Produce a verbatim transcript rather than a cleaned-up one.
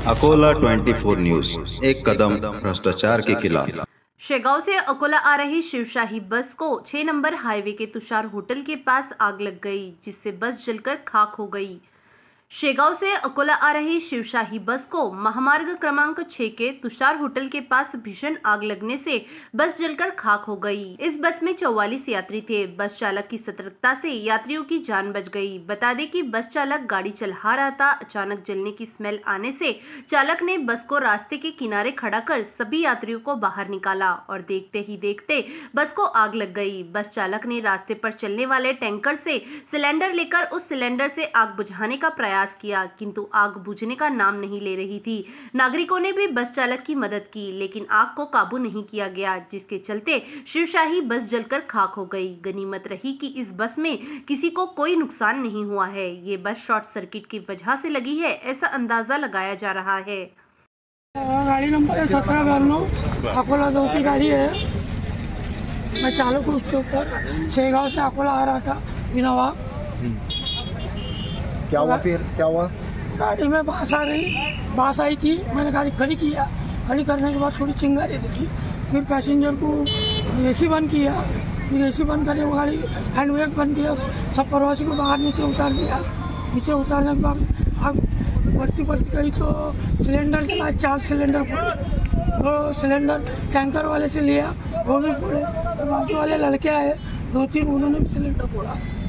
अकोला चौबीस न्यूज, एक कदम भ्रष्टाचार के खिलाफ। शेगांव से अकोला आ रही शिवशाही बस को छह नंबर हाईवे के तुषार होटल के पास आग लग गई, जिससे बस जलकर खाक हो गई। शेगांव से अकोला आ रही शिवशाही बस को महामार्ग क्रमांक छह के तुषार होटल के पास भीषण आग लगने से बस जलकर खाक हो गई। इस बस में चौवालीस यात्री थे। बस चालक की सतर्कता से यात्रियों की जान बच गई। बता दें कि बस चालक गाड़ी चला रहा था। अचानक जलने की स्मेल आने से चालक ने बस को रास्ते के किनारे खड़ा कर सभी यात्रियों को बाहर निकाला और देखते ही देखते बस को आग लग गई। बस चालक ने रास्ते पर चलने वाले टैंकर से सिलेंडर लेकर उस सिलेंडर से आग बुझाने का प्रयास किया, किंतु आग बुझने का नाम नहीं ले रही थी। नागरिकों ने भी बस चालक की मदद की, लेकिन आग को काबू नहीं किया गया, जिसके चलते शिवशाही बस जलकर खाक हो गई। गनीमत रही कि इस बस में किसी को कोई नुकसान नहीं हुआ है। ये बस शॉर्ट सर्किट की वजह से लगी है, ऐसा अंदाजा लगाया जा रहा है। गाड़ी नंबर है सत्रह बयानवे, अकोला दो की गाड़ी है। मैं चालक हूँ उसके ऊपर। शेगांव से अकोला आ रहा था इनोवा। क्या हुआ फिर क्या हुआ? गाड़ी में बास आ रही बास आई थी। मैंने गाड़ी खड़ी किया। खड़ी करने के बाद थोड़ी चिंगारी थी। फिर पैसेंजर को एसी बंद किया। फिर एसी बंद करके गाड़ी हैंड ब्रेक बंद किया। सब प्रवासी को बाहर नीचे उतार दिया। नीचे उतारने के बाद आग बढ़ती बढ़ती गई तो सिलेंडर के बाद चार सिलेंडर फोड़े। दो सिलेंडर टैंकर वाले से लिया, वो भी फोड़े। बाकी वाले लड़के आए, दो तीन, उन्होंने भी सिलेंडर फोड़ा।